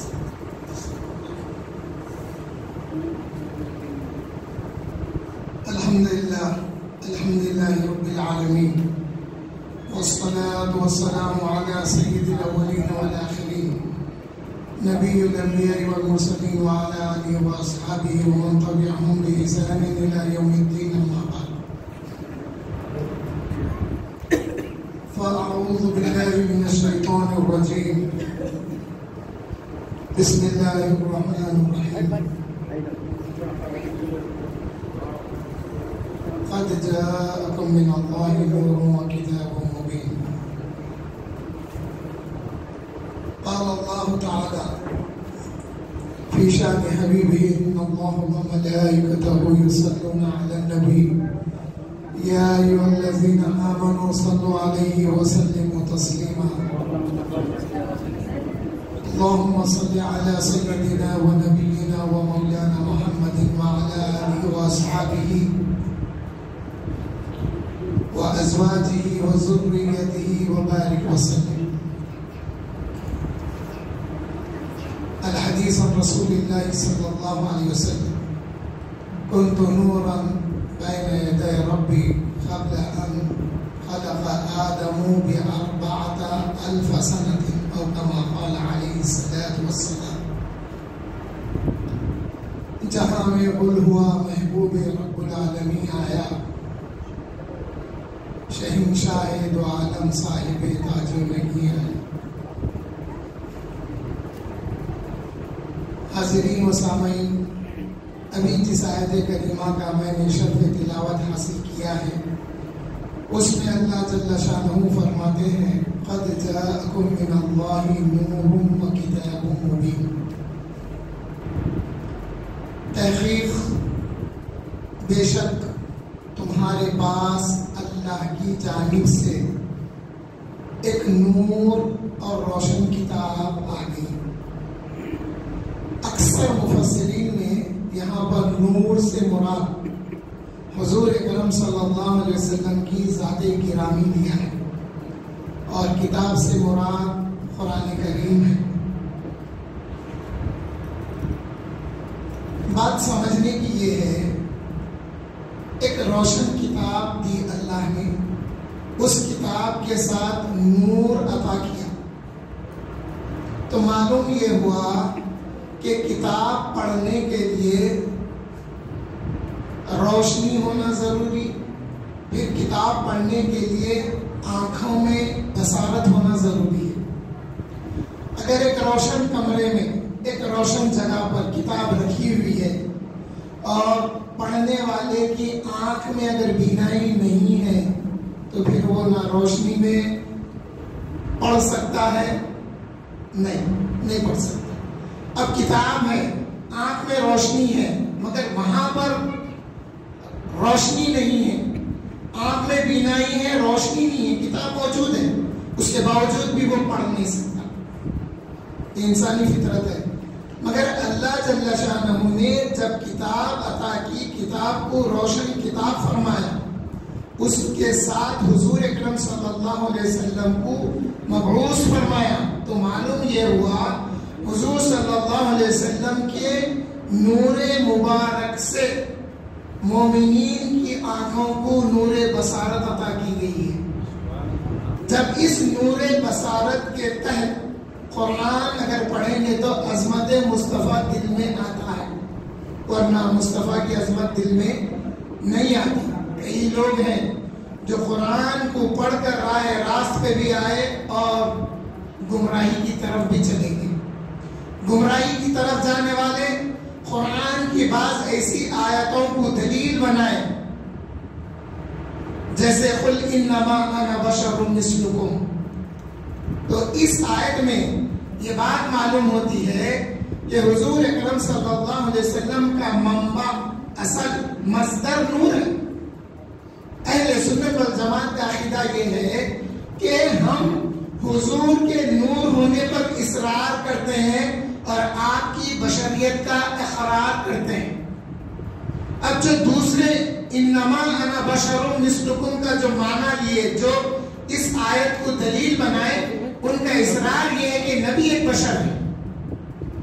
الحمد لله رب العالمين، والصلاة والسلام على سيد الأولين والآخرين نبي الأنبياء والمرسلين وعلى آله وأصحابه ومن تبعهم بإحسان إلى يوم الدين، أما بعد. فأعوذ بالله من الشيطان الرجيم. بسم الله الرحمن الرحيم. قد جاءكم من الله نور وكتاب مبين. قال الله تعالى في شأن حبيبه: إن الله وملائكته يصلون على النبي يا أيها الذين آمنوا صلوا عليه وسلموا تسليما. اللهم صل على سيدنا ونبينا ومولانا محمد وعلى آله وأصحابه وأزواجه وذريته وبارك وسلم. الحديث عن رسول الله صلى الله عليه وسلم: كنت نورا بين يدي ربي قبل أن خلق آدم ب4,000 سنة، أو كما قال عليه الصلاة والسلام. جہاں میں قل ہوا محبوب رب العالمین آیا، شہنشاہ دو عالم صاحب تاج و نگین آیا. حاضرین و سامعین، ابھی جس آیت کریمہ کا میں نے شرف تلاوت حاصل کیا ہے، اس میں اللہ جل شانہ فرماتے ہیں: قد جاءکم من اللہ نور و کتاب مبین. تحقیق بے شک تمہارے پاس اللہ کی جانب سے ایک نور اور روشن کتاب آ گئی. اکثر مفسرین نے یہاں پر نور سے مراد حضور اکرم صلی اللہ علیہ وسلم کی ذات گرامی لیا ہے، اور کتاب سے مراد قرآن کریم ہے. بات سمجھنے کی یہ ہے، ایک روشن کتاب دی اللہ نے، اس کتاب کے ساتھ نور عطا کیا. تو معلوم یہ ہوا کہ کتاب پڑھنے کے لیے روشنی ہونا ضروری، پھر کتاب پڑھنے کے لیے آنکھوں میں بصارت ہونا ضروری ہے. اگر ایک روشن کمرے میں، ایک روشن جگہ پر کتاب رکھی ہوئی ہے اور پڑھنے والے کی آنکھ میں اگر بینائی نہیں ہے تو پھر وہ نہ روشنی میں پڑھ سکتا ہے، نہیں پڑھ سکتا. اب کتاب ہے، آنکھ میں روشنی ہے، مگر وہاں پر روشنی نہیں ہے، آنکھ میں بینائی ہے، روشنی نہیں ہے، کتاب موجود ہے، اس کے باوجود بھی وہ پڑھ نہیں سکتا. یہ انسانی فطرت ہے. مگر اللہ جل شانہ نے جب کتاب عطا کی، کتاب کو روشن کتاب فرمایا، اس کے ساتھ حضور اکرم صلی اللہ علیہ وسلم کو مبعوث فرمایا، تو معلوم یہ ہوا حضور صلی اللہ علیہ وسلم کے نور مبارک سے مومنین کی آنکھوں کو نور بصارت عطا کی گئی ہے. جب اس نور بصارت کے تحت قرآن اگر پڑھیں گے تو عظمت مصطفیٰ دل میں آتا ہے، ورنہ مصطفیٰ کی عظمت دل میں نہیں آتی. کئی لوگ ہیں جو قرآن کو پڑھ کر راہ راست پہ بھی آئے اور گمراہی کی طرف بھی چلے گئے. گمراہی کی طرف جانے والے قرآن کی بعض ایسی آیتوں کو دلیل بنائے، جیسے قل انما انا بشر مثلکم. تو اس آیت میں یہ بات معلوم ہوتی ہے کہ حضور اکرم صلی اللہ علیہ وسلم کا منبع، اصل مصدر نور ہے. اہل سنت والجماعت کا عقیدہ یہ ہے کہ ہم حضور کے نور ہونے پر اصرار کرتے ہیں اور آپ کی بشریت کا اقرار کرتے ہیں. اب جو دوسرے انما انا بشر مثلکم کا جو معنی لیے، جو اس آیت کو دلیل بنائے، ان کا اصرار یہ ہے کہ نبی ایک بشر ہے.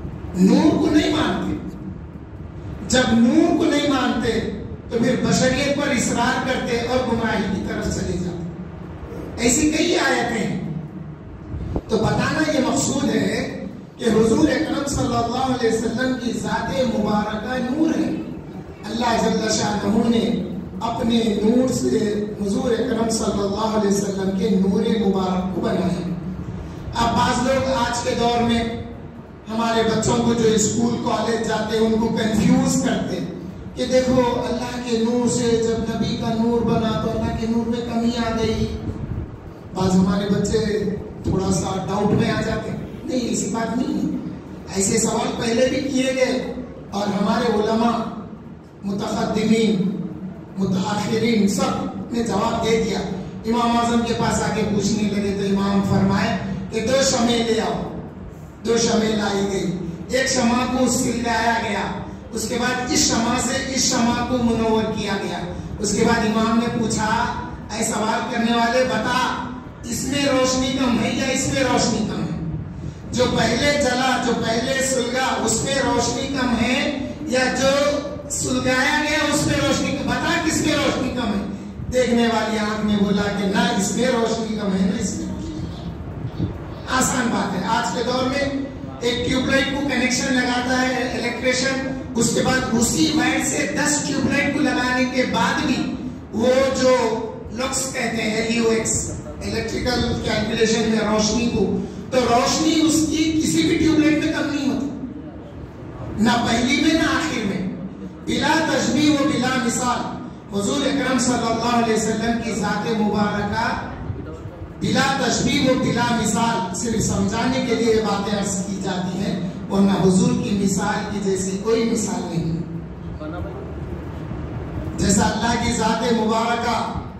جب نور کو نہیں مانتے تو پھر بشریت پر اصرار کرتے اور گمراہی کی طرف چلے جاتے. ایسی کئی آیتیں ہیں. تو بتانا یہ مقصود ہے کہ حضور اکرم صلی اللہ علیہ وسلم کی ذات مبارکہ نور ہے. اللہ جل شانہ نے اپنے نور سے حضور اکرم صلی اللہ علیہ وسلم کے نور مبارک کو بنایا. اب بعض لوگ آج کے دور میں ہمارے بچوں کو جو اسکول کالج جاتے ہیں ان کو کنفیوز کرتے کہ دیکھو اللہ کے نور سے جب نبی کا نور بنا تو اللہ کے نور میں کمی آ گئی. بعض ہمارے بچے تھوڑا سا ڈاؤٹ میں آ جاتے ہیں. نہیں، ایسی بات نہیں ہے. ایسے سوال پہلے بھی کیے گئے اور ہمارے علماء متقدمین متاخرین سب نے جواب دے دیا. امام اعظم کے پاس آ کے پوچھنے لگے تو امام فرمائے کہ 2 شمع لے آؤ. 2 شمع لائی گئی. ایک شمع کو سلگایا گیا، اس کے بعد اس شمع سے اس شمع کو منور کیا گیا. اس کے بعد امام نے پوچھا اے سوال کرنے والے بتا اس میں روشنی کم ہے یا اس میں روشنی کم ہے؟ جو پہلے جلا جو پہلے سلگا اس میں روشنی کم ہے یا جو سلگایا گیا اس میں روشنی کم؟ بتا کس میں روشنی کم ہے؟ دیکھنے والی آنکھ نے بولا کہ نہ اس میں روشنی کم ہے نہ اس میں روشنی کم ہے. آسان بات ہے. آج کے دور میں ایک ٹیوب لائٹ کو کنیکشن لگاتا ہے الیکٹریشین، اس کے بعد اسی وائر سے 10 ٹیوب لائٹ کو لگانے کے بعد بھی وہ جو لکس کہتے ہیں LUX الیکٹریکل کیلکولیشن میں روشنی کو، تو روشنی اس کی کسی بھی ٹیوب لائٹ میں کم نہیں ہوتی، نہ پہلی میں نہ آخر میں. بلا تشبیہ و بلا مثال حضور اکرم صلی اللہ علیہ وسلم کی ذات مبارکہ بلا تشبیہ و بلا مثال صرف سمجھانے کے لیے باتیں عرض کی جاتی ہیں، ورنہ حضور کی مثال کی جیسی کوئی مثال نہیں. جیسا اللہ کی ذات مبارکہ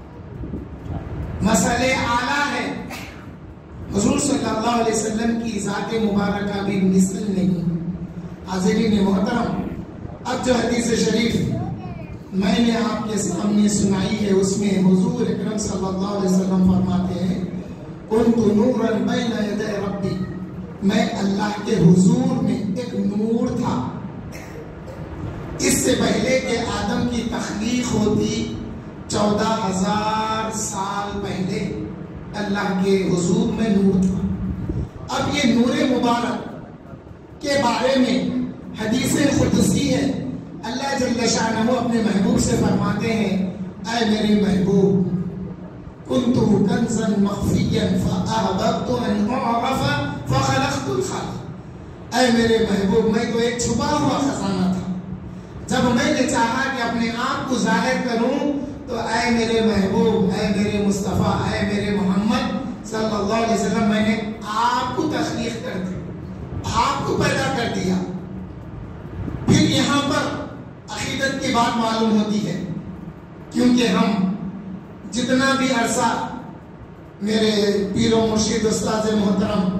مثل اعلیٰ ہے، حضور صلی اللہ علیہ وسلم کی ذات مبارکہ بھی مثل نہیں. حاضرین محترم، اب جو حدیث شریف میں نے آپ کے سامنے سنائی ہے اس میں حضور اکرم صلی اللہ علیہ وسلم فرماتے ہیں کنت نورا بین یدی ربی، میں اللہ کے حضور میں ایک نور تھا. اس سے پہلے کہ آدم کی تخلیق ہوتی 14,000 سال پہلے اللہ کے حضور میں نور تھا. اب یہ نور مبارک کے بارے میں حدیث قدسی ہے. اللہ جل شانہ اپنے محبوب سے فرماتے ہیں اے میرے محبوب کنت کنزا مخفیا فاحببت ان اعرف فخلقت الخلق. اے میرے محبوب میں تو ایک چھپا ہوا خزانہ تھا، جب میں نے چاہا کہ اپنے آپ کو ظاہر کروں تو اے میرے محبوب، اے میرے مصطفیٰ، اے میرے محمد صلی اللہ علیہ وسلم میں نے آپ کو تخلیق کر دی، آپ کو پیدا کر دیا. پھر یہاں پر عقیدت کی بات معلوم ہوتی ہے، کیونکہ ہم جتنا بھی عرصہ میرے پیر و مرشد استاد محترم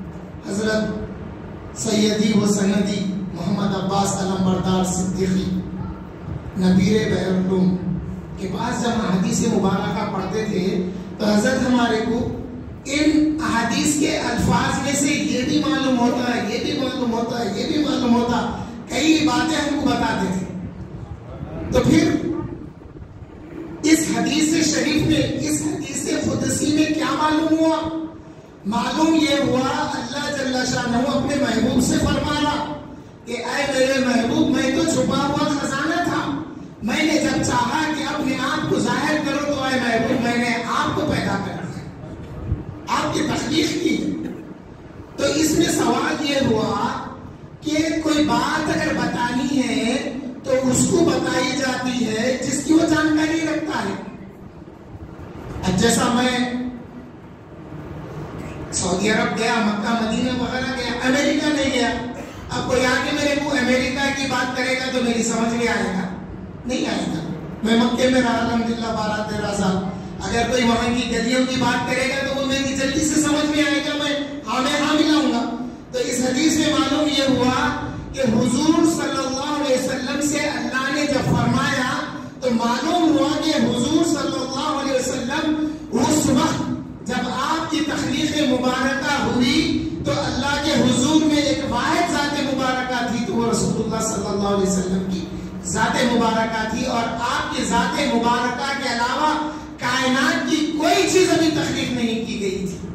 حضرت سیدی و سندی محمد عباس علمبردار صدیقی نبیر بحر العلوم کے پاس جب حدیث مبارکہ پڑھتے تھے تو حضرت ہمارے کو ان حدیث کے الفاظ میں سے یہ بھی معلوم ہوتا ہے، یہ بھی معلوم ہوتا ہے، یہ بھی معلوم ہوتا، کئی باتیں ہم کو بتاتے تھے. تو پھر اس حدیث شریف میں، اس حدیث قدسی میں کیا معلوم ہوا؟ معلوم یہ ہوا اللہ جل شانہ اپنے محبوب سے فرمانا کہ اے میرے محبوب میں تو چھپا ہوا خزانہ تھا، میں نے جب چاہا کہ اپنے آپ کو ظاہر کرو تو اے محبوب میں نے آپ کو پیدا کر دیا، آپ کی تخلیق کی. تو اس میں سوال یہ ہوا کہ کوئی بات اگر بتانی ہے تو اس کو بتائی جاتی ہے جس کی وہ جانکاری رکھتا ہے. اب جیسا میں سعودی عرب گیا، مکہ مدینہ وغیرہ گیا، امریکہ نہیں گیا، اب کوئی آگے میرے کو امریکہ کی بات کرے گا تو میری سمجھ میں آئے گا؟ نہیں آئے گا. میں مکے میں رہا الحمدللہ 12-13 سال، اگر کوئی وہاں کی گلیوں کی بات کرے گا تو وہ میری جلدی سے سمجھ میں آئے گا، میں ہاں ملاؤں گا. تو اس حدیث میں معلوم یہ ہوا کہ حضور صلی اللہ علیہ وسلم سے اللہ نے جب فرمایا تو معلوم ہوا کہ حضور صلی اللہ علیہ وسلم اس وقت جب آپ کی تخلیق مبارکہ ہوئی تو اللہ کے حضور میں ایک واحد ذات مبارکہ تھی، تو وہ رسول اللہ صلی اللہ علیہ وسلم کی ذات مبارکہ تھی، اور آپ کی ذات مبارکہ کے علاوہ کائنات کی کوئی چیز ابھی تخلیق نہیں کی گئی تھی۔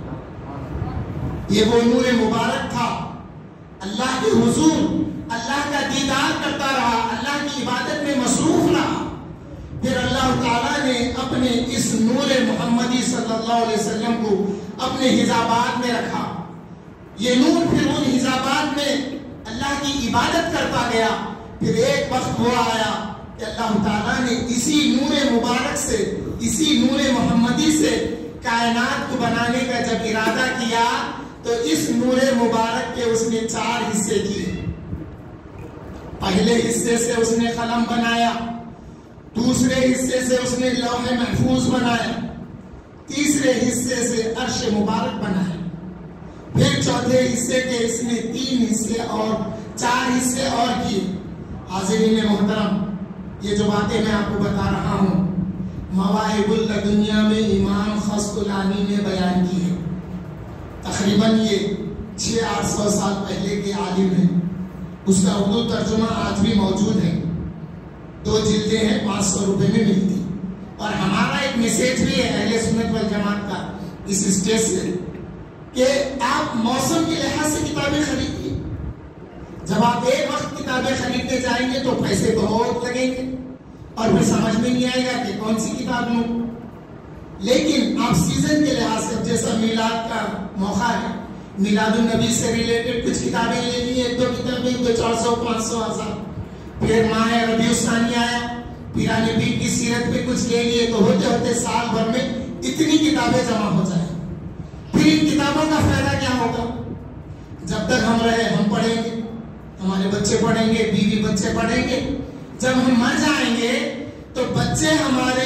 یہ وہ نور مبارک تھا، اللہ کے حضور اللہ کا دیدار کرتا رہا، اللہ کی عبادت میں مصروف رہا۔ پھر اللہ تعالیٰ نے اپنے اس نور محمدی صلی اللہ علیہ وسلم کو اپنے حجابات میں رکھا۔ یہ نور پھر ان حجابات میں اللہ کی عبادت کرتا گیا۔ پھر ایک وقت وہ آیا کہ اللہ تعالیٰ نے اسی نور مبارک سے، اسی نور محمدی سے کائنات کو بنانے کا جب ارادہ کیا تو اس نور مبارک کے اس نے 4 حصے کیے۔ پہلے حصے سے اس نے قلم بنایا، دوسرے حصے سے اس نے لوح محفوظ بنایا، تیسرے حصے سے عرش مبارک بنایا، پھر چوتھے حصے کے اس نے 3 حصے اور 4 حصے اور کیے۔ حاضرین محترم، یہ جو باتیں میں آپ کو بتا رہا ہوں مواہب اللدنیہ میں امام خسقلانی نے بیان کی ہے۔ تقریباً یہ 600-800 سال پہلے کے عالم ہیں۔ اس کا اردو ترجمہ آج بھی موجود ہے، 2 جلدیں ہیں، 500 روپے میں ملتی۔ اور ہمارا ایک میسیج بھی ہے اہل سنت والجماعت کا اس اسٹیج سے کہ آپ موسم کے لحاظ سے کتابیں خریدیے۔ جب آپ ایک وقت کتابیں خریدنے جائیں گے تو پیسے بہت لگیں گے اور پھر سمجھ میں نہیں آئے گا کہ کون سی کتاب لوں۔ لیکن آپ سیزن کے لحاظ سے، جیسا میلاد کا موقع ہے، میلاد النبی سے ریلیٹڈ کچھ کتابیں لے لی، 1-2 کتابیں 400-500 پھر ماہ ربیع الثانی آیا، پیرا نبی کی سیرت پہ کچھ لے لیے، تو ہوتے ہوتے سال بھر میں اتنی کتابیں جمع ہو جائیں۔ پھر ان کتابوں کا فائدہ کیا ہوگا؟ جب تک ہم رہے ہم پڑھیں گے، ہمارے بچے پڑھیں گے، بیوی بچے پڑھیں گے۔ جب ہم مر جائیں گے تو بچے ہمارے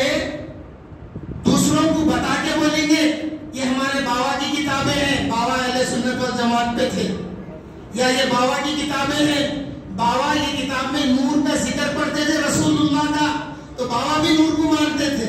دوسروں کو بتا کے بولیں گے یہ ہمارے بابا کی کتابیں ہیں، بابا اہل سنت والجماعت پہ تھے، یا یہ بابا کی کتابیں ہیں، بابا یہ کتاب میں نور کا ذکر پڑھتے تھے رسول اللہ کا، تو بابا بھی نور کو مانتے تھے۔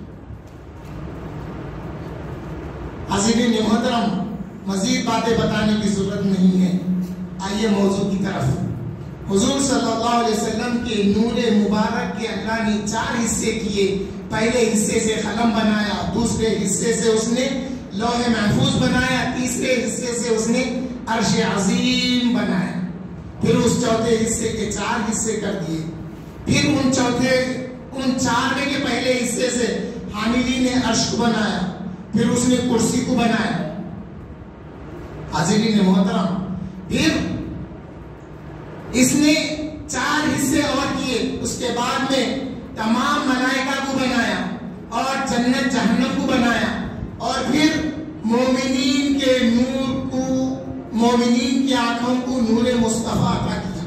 حاضرین محترم، مزید باتیں بتانے کی ضرورت نہیں ہے، آئیے موضوع کی طرف۔ حضور صلی اللہ علیہ وسلم کے نور مبارک کے اللہ نے 4 حصے کیے۔ پہلے حصے سے قلم بنایا، دوسرے حصے سے اس نے لوح محفوظ بنایا، تیسرے حصے سے اس نے عرش عظیم بنایا، پھر اس چوتھے حصے کے 4 حصے کر دیے۔ پھر ان 4 میں کے پہلے حصے سے حاملین عرش کو بنایا، پھر اس نے کرسی کو بنایا۔ حاضرین محترم، پھر اس نے 4 حصے اور کیے، اس کے بعد میں تمام ملائکہ کو بنایا اور جنت جہنم کو بنایا، اور پھر مومنین کے نور کو، مومنین کی آنکھوں کو نور مصطفیٰ عطا کیا۔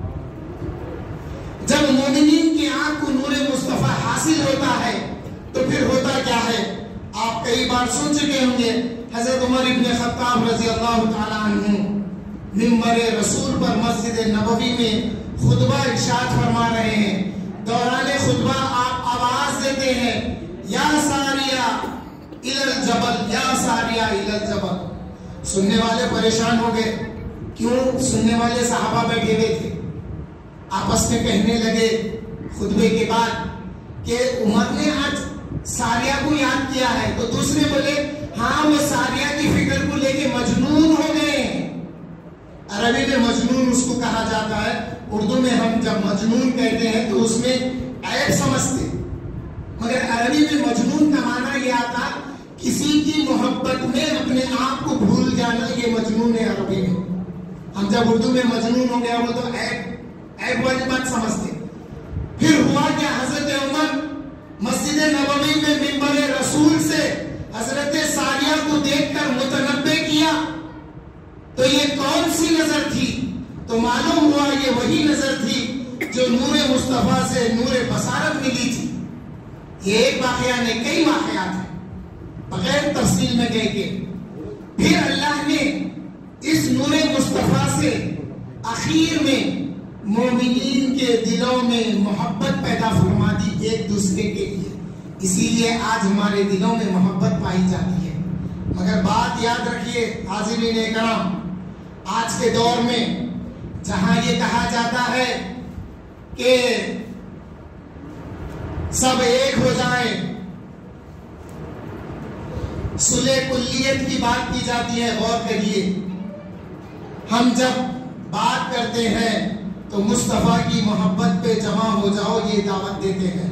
جب مومنین کی آنکھ کو نور مصطفیٰ حاصل ہوتا ہے تو پھر ہوتا کیا ہے؟ آپ کئی بار سن چکے ہوں گے، حضرت عمر ابن خطاب رضی اللہ تعالیٰ عنہ منبر رسول پر مسجد نبوی میں خطبہ ارشاد فرما رہے ہیں۔ دوران خطبہ آپ آواز دیتے ہیں، یا ساریہ الی الجبل، یا ساریہ الی الجبل۔ سننے والے پریشان ہو گئے، کیوں؟ سننے والے صحابہ بیٹھے ہوئے تھے، آپس میں کہنے لگے خطبے کے بعد کہ عمر نے آج ساریہ کو یاد کیا ہے، تو دوسرے بولے ہاں وہ ساریہ کی فکر کو لے کے مجنون ہو گئے ہیں۔ عربی میں مجنون اس کو کہا جاتا ہے، اردو میں ہم جب مجنون کہتے ہیں تو اس میں عیب سمجھتے، مگر عربی میں مجنون کا معنی یہ آتا کسی کی محبت میں اپنے آپ کو بھول جانا، یہ مجنون ہے عربی میں۔ ہم جب اردو میں مجنون ہو گیا وہ تو عیب والی بات سمجھتے۔ پھر ہوا کہ حضرت عمر مسجد نبوی میں منبر رسول سے حضرت ساریہ کو دیکھ کر متنبہ کیا، تو یہ کون سی نظر تھی؟ تو معلوم ہوا یہ وہی نظر تھی جو نور مصطفیٰ سے نور بصارت ملی تھی۔ یہ ایک واقعہ نہیں، کئی واقعات ہیں، بغیر تفصیل میں گئے کہ پھر اللہ نے اس نور مصطفیٰ سے اخیر میں مومنین کے دلوں میں محبت پیدا فرما دی ایک دوسرے کے لیے، اسی لیے آج ہمارے دلوں میں محبت پائی جاتی ہے۔ مگر بات یاد رکھیے حاضرین اکرام، آج کے دور میں جہاں یہ کہا جاتا ہے کہ سب ایک ہو جائیں. صلح کلیت کی بات کی جاتی ہے. غور کریے, ہم جب بات کرتے ہیں تو مصطفیٰ کی محبت پہ جمع ہو جاؤ یہ دعوت دیتے ہیں.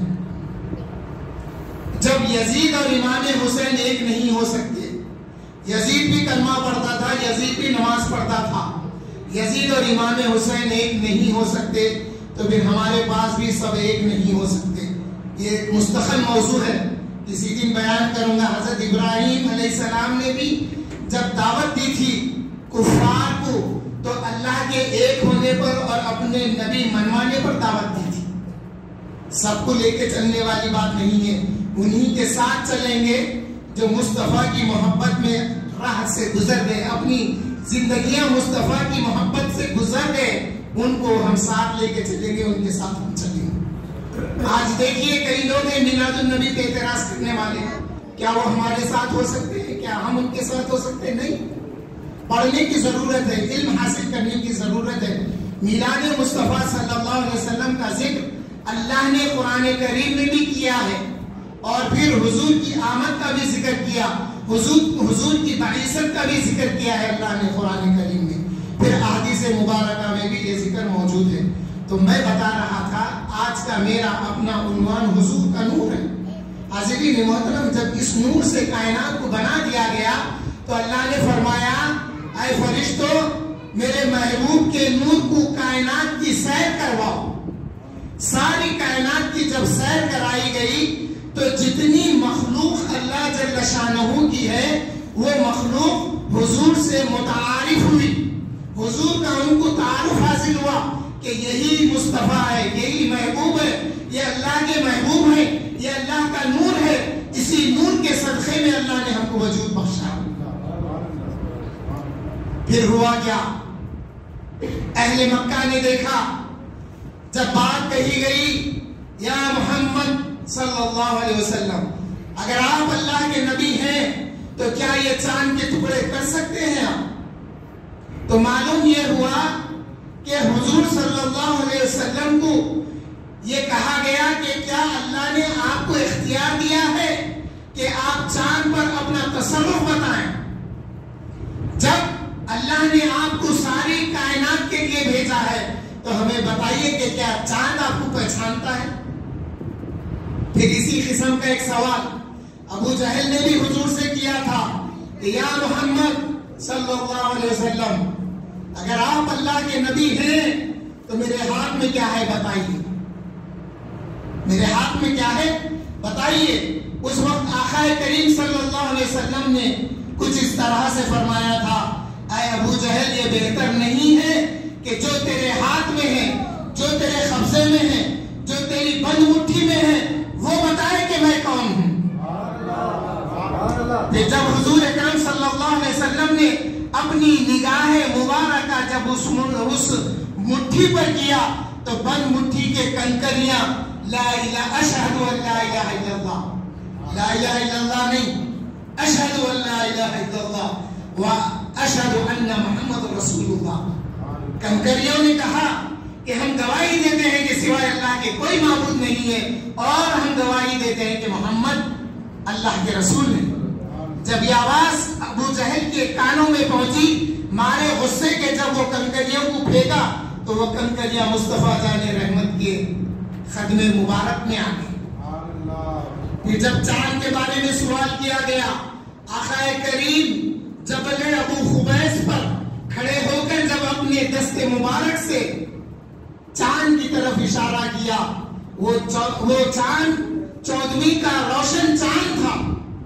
جب یزید اور امام حسین ایک نہیں ہو سکتے, یزید بھی کلمہ پڑھتا تھا, یزید بھی نماز پڑھتا تھا, یزید اور امام حسین ایک نہیں ہو سکتے تو پھر ہمارے پاس بھی سب ایک نہیں ہو سکتے. یہ ایک مستقل موضوع ہے, کسی دن بیان کروں گا. حضرت ابراہیم علیہ السلام نے بھی جب دعوت دی تھی کفار کو تو اللہ کے ایک ہونے پر اور اپنے نبی منوانے پر دعوت دی تھی. سب کو لے کے چلنے والی بات نہیں ہے, انہی کے ساتھ چلیں گے جو مصطفیٰ کی محبت میں راہ سے گزر گئے, اپنی زندگیاں مصطفیٰ کی محبت سے گزر گئے, ان کو ہم ساتھ لے کے چلیں گے, ان کے ساتھ ہم چلیں گے. آج دیکھیے کئی لوگ ہیں میلاد النبی پہ اعتراض کرنے والے ہیں, کیا وہ ہمارے ساتھ ہو سکتے ہیں؟ کیا ہم ان کے ساتھ ہو سکتے ہیں؟ نہیں. پڑھنے کی ضرورت ہے, علم حاصل کرنے کی ضرورت ہے. میلاد مصطفیٰ صلی اللہ علیہ وسلم کا ذکر اللہ نے قرآن کریم میں بھی کیا ہے, اور پھر حضور کی آمد کا بھی ذکر کیا, حضور کی بعثت کا بھی ذکر کیا ہے اللہ نے قرآن کریم میں, پھر احادیث مبارکہ میں بھی یہ ذکر موجود ہے. تو میں بتا رہا تھا آج کا میرا اپنا عنوان حضور کا نور ہے. حاضرین محترم, جب اس نور سے کائنات کو بنا دیا گیا تو اللہ نے فرمایا اے فرشتوں میرے محبوب کے نور کو کائنات کی سیر کرواؤ. ساری کائنات کی جب سیر کرائی گئی تو جتنی مخلوق اللہ جل شانہ کی ہے وہ مخلوق حضور سے متعارف ہوئی, حضور کا ان کو تعارف حاصل ہوا کہ یہی مصطفیٰ ہے, یہی محبوب ہے, یہ اللہ کے محبوب ہے, یہ اللہ کا نور ہے. اسی نور کے صدقے میں اللہ نے ہم کو وجود بخشا. پھر ہوا کیا؟ اہل مکہ نے دیکھا جب بات کہی گئی یا محمد صلی اللہ علیہ وسلم اگر آپ اللہ کے نبی ہیں تو کیا یہ چاند کے ٹکڑے کر سکتے ہیں آپ؟ تو معلوم یہ ہوا کہ حضور صلی اللہ علیہ وسلم کو یہ کہا گیا کہ کیا اللہ نے آپ کو اختیار دیا ہے کہ آپ چاند پر اپنا تصرف بتائیں؟ جب اللہ نے آپ کو ساری کائنات کے لیے بھیجا ہے تو ہمیں بتائیے کہ کیا چاند آپ کو پہچانتا ہے؟ پھر اسی قسم کا ایک سوال ابو جہل نے بھی حضور سے کیا تھا کہ یا محمد صلی اللہ علیہ وسلم اگر آپ اللہ کے نبی ہیں تو میرے ہاتھ میں کیا ہے بتائیے, میرے ہاتھ میں کیا ہے بتائیے. اس وقت آقا کریم صلی اللہ علیہ وسلم نے کچھ اس طرح سے فرمایا تھا اے ابو جہل یہ بہتر نہیں ہے کہ جو تیرے ہاتھ میں ہے, جو تیرے قبضے میں ہے, جو تیری بند مٹھی میں ہے وہ بتائے کہ میں کون ہوں. کہ جب حضور اکرم صلی اللہ علیہ وسلم نے اپنی نگاہ مبارکہ جب اس مٹھی پر کیا تو بند مٹھی کے کنکریاں لا الہ اشہد ان لا الہ الا اللہ, لا الہ الا اللہ نہیں, اشہد ان لا الہ الا اللہ و اشہد ان محمد رسول اللہ. کنکریوں نے کہا کہ ہم گواہی دیتے ہیں کہ سوائے اللہ کے کوئی معبود نہیں ہے, اور ہم گواہی دیتے ہیں کہ محمد اللہ کے رسول ہیں. جب یہ آواز ابو جہل کے کانوں میں پہنچی مارے غصے کے جب وہ کنکریوں کو پھینکا تو وہ کنکریاں مصطفیٰ جان رحمت کے خدم مبارک میں آ گئی. پھر جب چاند کے بارے میں سوال کیا گیا آقا کریم جبل ابو خبیث پر کھڑے ہو کر جب اپنے دست مبارک سے چاند کی طرف اشارہ کیا, وہ چاند 14ویں کا روشن چاند تھا,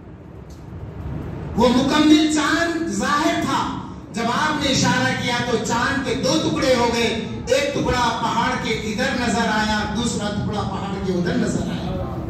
وہ مکمل چاند ظاہر تھا. جب آپ نے اشارہ کیا تو چاند کے 2 ٹکڑے ہو گئے, ایک ٹکڑا پہاڑ کے ادھر نظر آیا, دوسرا ٹکڑا پہاڑ کے ادھر نظر آیا.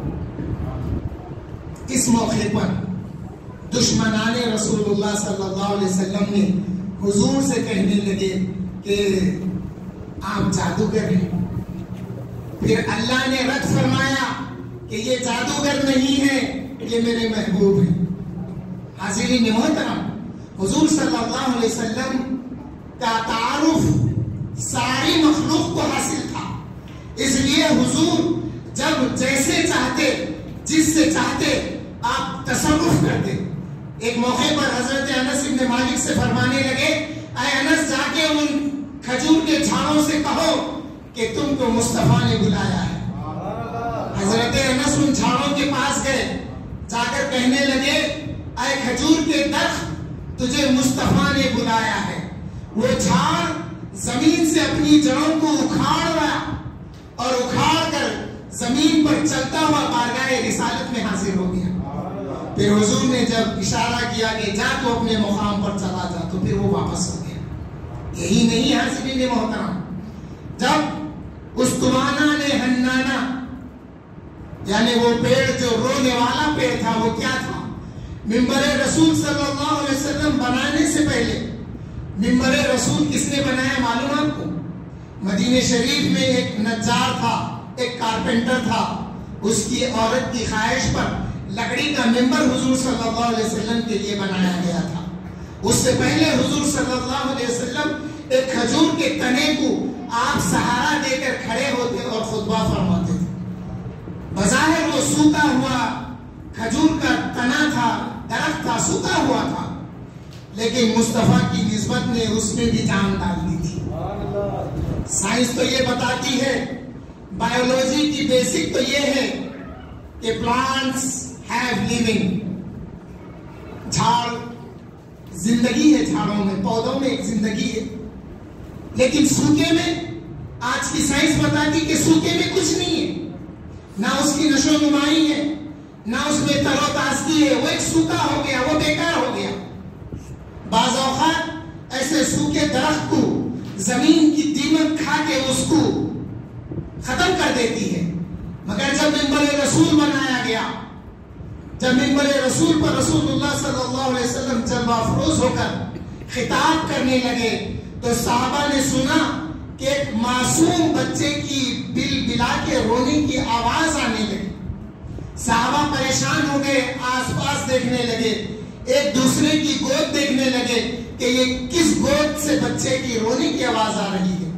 اس موقع پر دشمنان رسول اللہ صلی اللہ علیہ وسلم نے حضور سے کہنے لگے کہ آپ جادوگر ہیں. پھر اللہ نے رد فرمایا کہ یہ جادوگر نہیں ہے, یہ میرے محبوب ہیں. حاضرین محترم, حضور صلی اللہ علیہ وسلم کا تعارف ساری مخلوق کو حاصل تھا, اس لیے حضور جب جیسے چاہتے جس سے چاہتے آپ تصرف کرتے. ایک موقع پر حضرت انس بن مالک سے فرمانے لگے اے انس جا کے ان کھجور کے جھاڑوں سے کہو کہ تم کو مصطفیٰ نے بلایا ہے. حضرت انس ان جھاڑوں کے پاس گئے, جا کر کہنے لگے اے کھجور کے درخت تجھے مصطفیٰ نے بلایا ہے. وہ جھاڑ زمین سے اپنی جڑوں کو اکھاڑ رہا اور اکھاڑ کر زمین پر چلتا ہوا بارگاہ رسالت میں حاضر ہو گیا. پھر حضور نے جب اشارہ کیا کہ جا تو اپنے مقام پر چلا جا, تو پھر وہ واپس ہو گیا. یہی نہیں حاضرین محترم, جب استوانہ نے ہنانا یعنی وہ پیڑ جو رونے والا پیڑ تھا وہ کیا تھا؟ منبر رسول صلی اللہ علیہ وسلم بنانے سے پہلے منبر رسول کس نے بنایا معلوم آپ کو؟ مدینہ شریف میں ایک نجار تھا, ایک کارپینٹر تھا, اس کی عورت کی خواہش پر لکڑی کا منبر حضور صلی اللہ علیہ وسلم کے لیے بنایا گیا تھا. اس سے پہلے حضور صلی اللہ علیہ وسلم ایک کھجور کے تنے کو آپ سہارا دے کر کھڑے ہوتے اور خطبہ فرماتے تھے. بظاہر وہ سوکھا ہوا کھجور کا تنا تھا, درخت تھا, سوکھا ہوا تھا, لیکن مصطفیٰ کی نسبت نے اس میں بھی جان ڈال دی تھی. سائنس تو یہ بتاتی ہے, بایولوجی کی بیسک تو یہ ہے کہ پلانٹس ہیو لیونگ, جھاڑ زندگی ہے, جھاڑوں میں پودوں میں ایک زندگی ہے. لیکن سوکھے میں آج کی سائنس بتاتی کہ سوکھے میں کچھ نہیں ہے, نہ اس کی نشو و نمائی ہے, نہ اس میں تر و تازگی ہے, وہ ایک سوکھا ہو گیا, وہ بیکار ہو گیا. بعض اوقات ایسے سوکھے درخت کو زمین کی دیمک کھا کے اس کو ختم کر دیتی ہے. مگر جب منبر رسول بنایا گیا, جب منبر رسول پر رسول اللہ صلی اللہ علیہ وسلم جلوہ افروز ہو کر خطاب کرنے لگے, تو صحابہ نے سنا کہ ایک معصوم بچے کی بل بلا کے رونے کی آواز آنے لگی. صحابہ پریشان ہو گئے, آس پاس دیکھنے لگے, ایک دوسرے کی گود دیکھنے لگے کہ یہ کس گود سے بچے کی رونے کی آواز آ رہی ہے.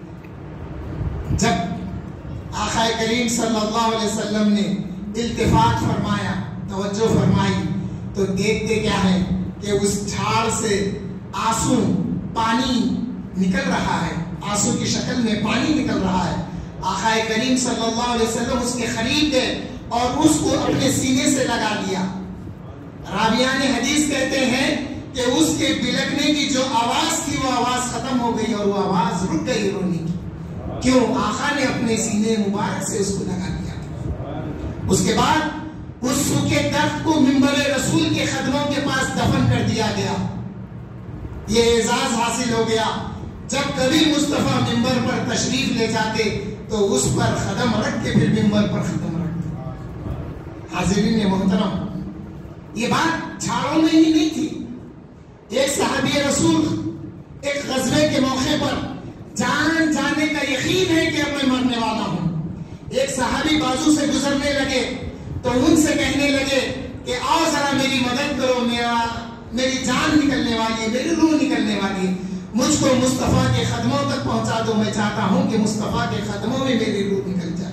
جب آقا کریم صلی اللہ علیہ وسلم نے التفات فرمایا, توجہ فرمائی, تو دیکھتے کیا ہے کہ اس جھاڑ سے آنسو پانی نکل رہا ہے, آنسو کی شکل میں پانی نکل رہا ہے. آقا کریم صلی اللہ علیہ وسلم اس کے قریب گئے اور اس کو اپنے سینے سے لگا لیا. راویان حدیث کہتے ہیں کہ اس کے بلکنے کی جو آواز تھی وہ آواز ختم ہو گئی اور وہ آواز رک گئی رونے کی. کیوں؟ آقا نے اپنے سینے مبارک سے اس کو لگا لیا. اس کے بعد اس سوکھے درخت کو منبر رسول کے قدموں کے پاس دفن کر دیا گیا. یہ اعزاز حاصل ہو گیا, جب کبھی مصطفیٰ منبر پر تشریف لے جاتے تو اس پر قدم رکھ کے پھر منبر پر قدم رکھتے. حاضرین محترم, یہ بات جھاڑوں میں ہی نہیں تھی. ایک صحابی رسول ایک غزوے کے موقع پر جان جانے کا یقین ہے کہ اب میں مرنے والا ہوں. ایک صحابی بازو سے گزرنے لگے تو ان سے کہنے لگے کہ آؤ ذرا میری مدد کرو, میری جان نکلنے والی ہے, میری روح نکلنے والی ہے, مجھ کو مصطفیٰ کے قدموں تک پہنچا دو, میں چاہتا ہوں کہ مصطفیٰ کے قدموں میں میری روح نکل جائے.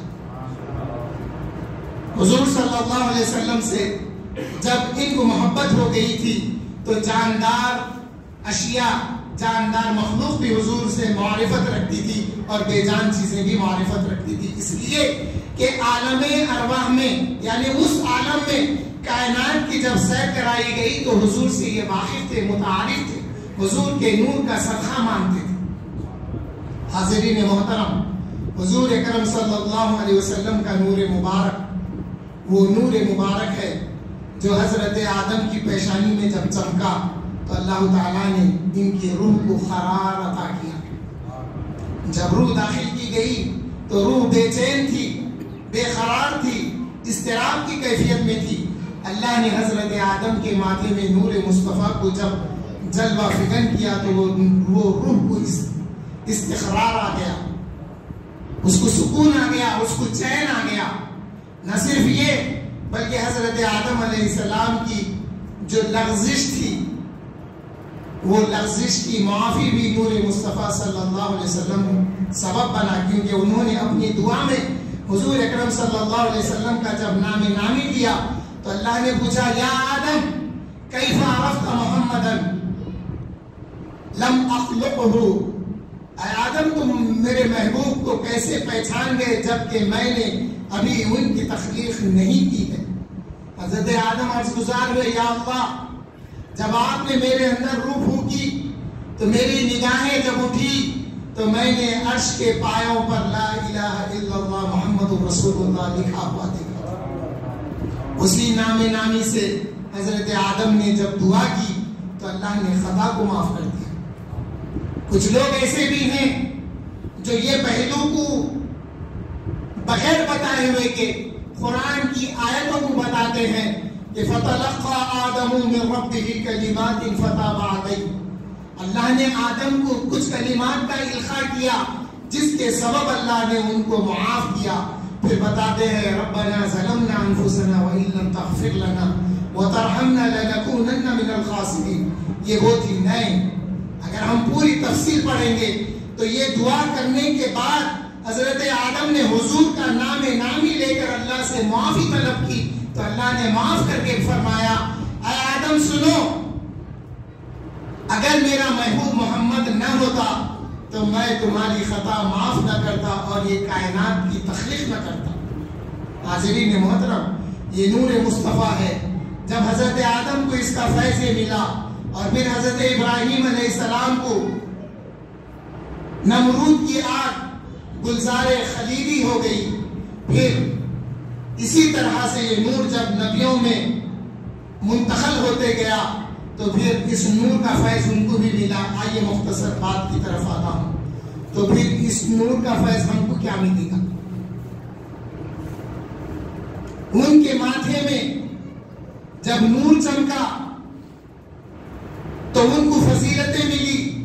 حضور صلی اللہ علیہ وسلم سے جب ان کو محبت ہو گئی تھی تو جاندار اشیاء, جاندار مخلوق بھی حضور سے معرفت رکھتی تھی اور بے جان چیزیں بھی معرفت رکھتی تھی. اس لیے کہ عالم ارواح میں یعنی اس عالم میں کائنات کی جب سیر کرائی گئی تو حضور سے یہ واقف تھے, متعارف تھے, حضور کے نور کا صدقہ مانتے تھے. حاضرین محترم, حضور اکرم صلی اللہ علیہ وسلم کا نور مبارک وہ نور مبارک ہے جو حضرت آدم کی پیشانی میں جب چمکا تو اللہ تعالیٰ نے ان کی روح کو قرار عطا کیا. جب روح داخل کی گئی تو روح بے چین تھی, بے قرار تھی, اضطراب کی کیفیت میں تھی. اللہ نے حضرت آدم کے ماتھے میں نور مصطفیٰ کو جب جلوہ فکن کیا تو وہ روح کو استقرار آ گیا, اس کو سکون آ گیا, اس کو چین آ گیا. نہ صرف یہ بلکہ حضرت آدم علیہ السلام کی جو لغزش تھی وہ لغزش کی معافی بھی نور مصطفیٰ صلی اللہ علیہ وسلم سبب بنا، کیونکہ انہوں نے اپنی دعا میں حضور اکرم صلی اللہ علیہ وسلم کا جب نامی دیا تو اللہ نے پوچھا یا آدم کیف عرفت محمدا لم اخلقہ، اے آدم تم میرے محبوب کو کیسے پہچان گئے جبکہ میں نے ابھی ان کی تخلیق نہیں کی ہے۔ حضرت آدم عرض گزار ہوئے یا اللہ جب آپ نے میرے اندر روح پھونکی تو میری نگاہیں جب اٹھی تو میں نے عرش کے پایوں پر لا الہ الا اللہ محمد رسول اللہ لکھا ہوا دیکھا۔ اسی نامی سے حضرت آدم نے جب دعا کی تو اللہ نے خطا کو معاف کر دیا۔ کچھ لوگ ایسے بھی ہیں جو یہ پہلو کو بغیر بتائے ہوئے کہ قرآن کی آیتوں کو بتاتے ہیں کہ فَتَلَقَّى آدَمُ مِن رَبِّهِ كَلِمَاتٍ فَتَابَ عَلَيْهِ، اللہ نے آدم کو کچھ کلمات کا القاء کیا جس کے سبب اللہ نے ان کو معاف کیا۔ پھر بتاتے ہیں ربنا ظلمنا انفسنا وَإِن لَّمْ تَغْفِرْ لَنَا وَتَرْحَمْنَا لَنَكُونَنَّ مِنَ الْخَاسِرِينَ۔ یہ وہ تھی نئے، اگر ہم پوری تفصیل پڑھیں گے تو یہ دعا کرنے کے بعد حضرت آدم نے حضور کا نامی لے کر اللہ سے معافی طلب کی تو اللہ نے معاف کر کے فرمایا اے آدم سنو، اگر میرا محبوب محمد نہ ہوتا تو میں تمہاری خطا معاف نہ کرتا اور یہ کائنات کی تخلیق نہ کرتا۔ حاضرین محترم، یہ نور مصطفیٰ ہے۔ جب حضرت آدم کو اس کا فیض ملا اور پھر حضرت ابراہیم علیہ السلام کو نمرود کی آگ گلزار خلیدی ہو گئی، پھر اسی طرح سے یہ نور جب نبیوں میں منتقل ہوتے گیا تو پھر اس نور کا فیض ان کو بھی ملا۔ آئیے مختصر بات کی طرف آتا ہوں، تو پھر اس نور کا فیض ہم کو کیا ملے گا؟ ان کے ماتھے میں جب نور چمکا تو ان کو فضیلتیں ملی،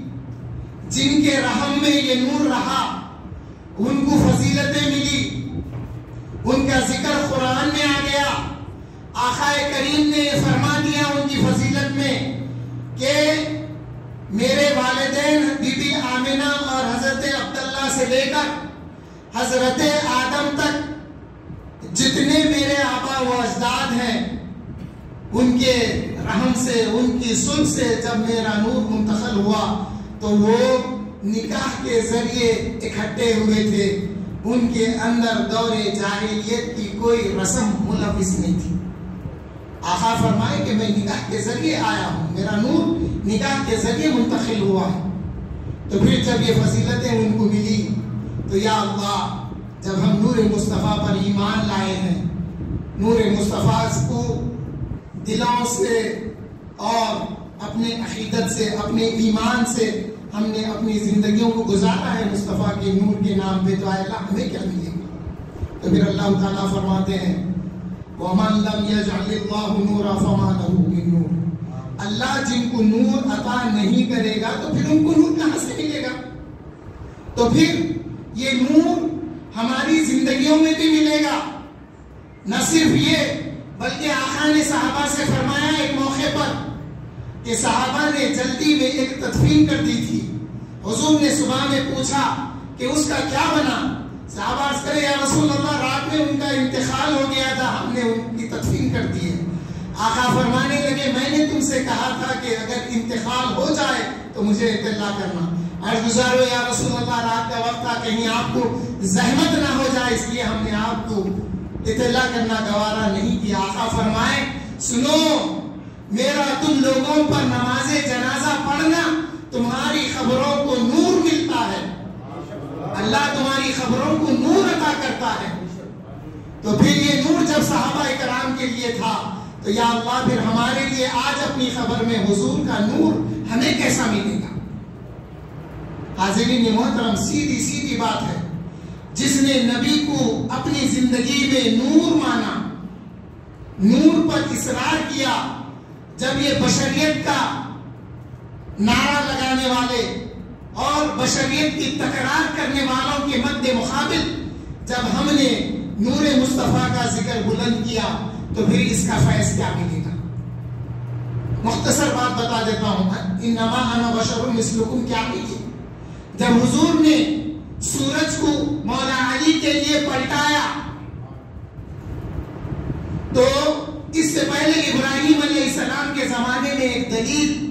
جن کے رحم میں یہ نور رہا ان کو فضیلتیں ملی، ان کا ذکر قرآن میں آ گیا۔ آقا کریم نے فرما دیا ان کی فضیلت میں کہ میرے والدین بی بی آمنہ اور حضرت عبداللہ سے لے کر حضرت آدم تک جتنے میرے آبا و اجداد ہیں ان کے رحم سے، ان کی سن سے جب میرا نور منتقل ہوا تو وہ نکاح کے ذریعے اکٹھے ہوئے تھے، ان کے اندر دور جاہلیت کی کوئی رسم ملوث نہیں تھی۔ آقا فرمائے کہ میں نکاح کے ذریعے آیا ہوں، میرا نور نکاح کے ذریعے منتقل ہوا ہے۔ تو پھر جب یہ فضیلتیں ان کو ملی تو یا اللہ جب ہم نور مصطفیٰ پر ایمان لائے ہیں، نور مصطفیٰ کو دلوں سے اور اپنے عقیدت سے، اپنے ایمان سے ہم نے اپنی زندگیوں کو گزارا ہے مصطفیٰ کے نور کے نام پہ، تو اے اللہ ہمیں کیا ملے گا؟ تو پھر اللہ تعالیٰ فرماتے ہیں وَمَن لَّمْ يَجْعَلِ اللَّهُ نُورًا فَمَا لَهُ مِن نُور، اللہ جن کو نور عطا نہیں کرے گا تو پھر ان کو نور کہاں سے ملے گا؟ تو پھر یہ نور ہماری زندگیوں میں بھی ملے گا۔ نہ صرف یہ بلکہ آقا نے صحابہ سے فرمایا ایک موقع پر کہ صحابہ نے جلدی میں ایک تدفین کر دی تھی، حضور نے صبح میں پوچھا کہ اس کا کیا بنا؟ صحابہ عرض کرے یا رسول اللہ رات میں ان کا انتقال ہو گیا تھا، ہم نے ان کی تدفین کر دی ہے۔ آقا فرمانے لگے میں نے تم سے کہا تھا کہ اگر انتقال ہو جائے تو مجھے اطلاع کرنا۔ عرض گزار ہو یا رسول اللہ رات کا وقت تھا، کہیں آپ کو زحمت نہ ہو جائے اس لیے ہم نے آپ کو اطلاع کرنا گوارا نہیں کیا۔ آقا فرمائے سنو، میرا تم لوگوں پر نماز جنازہ پڑھنا تمہاری خبروں کو نور ملتا ہے، اللہ تمہاری خبروں کو نور عطا کرتا ہے۔ تو پھر یہ نور جب صحابہ کرام کے لیے تھا تو یا اللہ پھر ہمارے لیے آج اپنی خبر میں حضور کا نور ہمیں کیسا ملے گا؟ حاضرین محترم، سیدھی بات ہے، جس نے نبی کو اپنی زندگی میں نور مانا، نور پر اصرار کیا، جب یہ بشریت کا نعرہ لگانے والے اور بشریت کی تکرار کرنے والوں کے مد مقابل جب ہم نے نور مصطفیٰ کا ذکر بلند کیا تو پھر اس کا فیض کیا ملے گا؟ مختصر بات بتا دیتا ہوں، انما انا بشر مثلکم کیا کیجیے. جب حضور نے سورج کو مولا علی کے لیے پلٹایا تو اس سے پہلے ابراہیم علیہ السلام کے زمانے میں ایک دلیل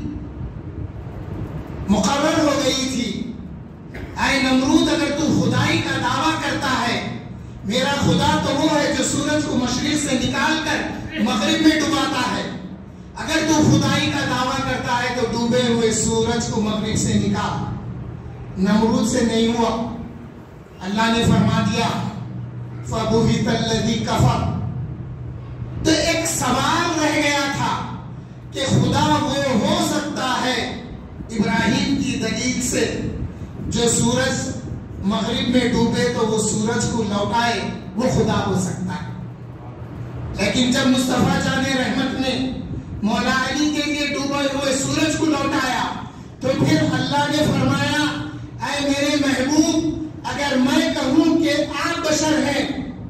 مقرر ہو گئی تھی. اے نمرود، اگر تو خدائی کا دعویٰ کرتا ہے، میرا خدا تو وہ ہے جو سورج کو مشرق سے نکال کر مغرب میں ڈباتا ہے. اگر تو خدائی کا دعویٰ کرتا ہے تو ڈوبے ہوئے سورج کو مغرب سے نکال. نمرود سے نہیں ہوا. اللہ نے فرما دیا فَبُهِتَ الَّذِي كَفَرَ. تو ایک سوال رہ گیا تھا کہ خدا وہ ہو سکتا ہے ابراہیم کی دلیل سے جو سورج مغرب میں ڈوبے تو وہ سورج کو لوٹائے، وہ خدا ہو سکتا ہے. لیکن جب مصطفیٰ جان رحمت نے مولا علی کے لیے ڈوبے ہوئے سورج کو لوٹایا تو پھر اللہ نے فرمایا اے میرے محبوب، اگر میں کہوں کہ آپ بشر ہیں،